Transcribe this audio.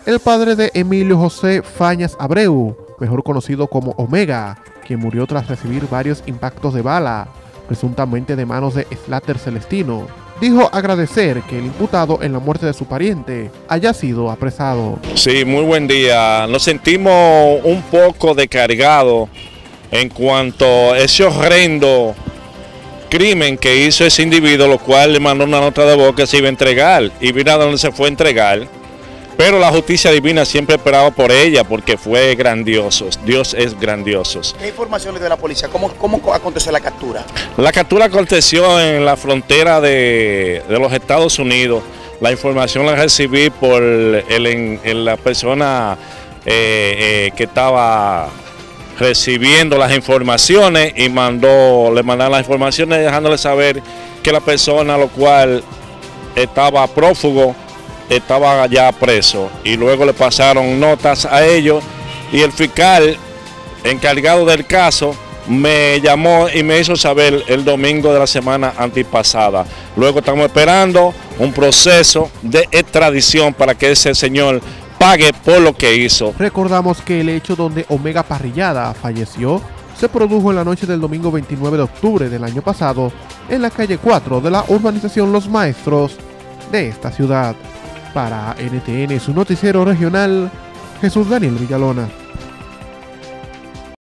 el padre de Emilio José Fañas Abreu, mejor conocido como Omega, quien murió tras recibir varios impactos de bala, presuntamente de manos de Slater Celestino, dijo agradecer que el imputado en la muerte de su pariente haya sido apresado. Sí, muy buen día. Nos sentimos un poco descargados en cuanto a ese horrendo crimen que hizo ese individuo, lo cual le mandó una nota de voz que se iba a entregar y mira dónde se fue a entregar. Pero la justicia divina siempre esperaba por ella porque fue grandioso. Dios es grandioso. ¿Qué información le dio la policía? ¿Cómo aconteció la captura? La captura aconteció en la frontera de los Estados Unidos. La información la recibí por la persona que estaba recibiendo las informaciones y le mandaron las informaciones dejándole saber que la persona lo cual estaba prófugo estaba ya preso, y luego le pasaron notas a ellos y el fiscal encargado del caso me llamó y me hizo saber el domingo de la semana antepasada. Luego estamos esperando un proceso de extradición para que ese señor pague por lo que hizo. Recordamos que el hecho donde Omega Parrillada falleció se produjo en la noche del domingo 29 de octubre del año pasado en la calle 4 de la urbanización Los Maestros de esta ciudad. Para NTN, su noticiero regional, Jesús Daniel Villalona.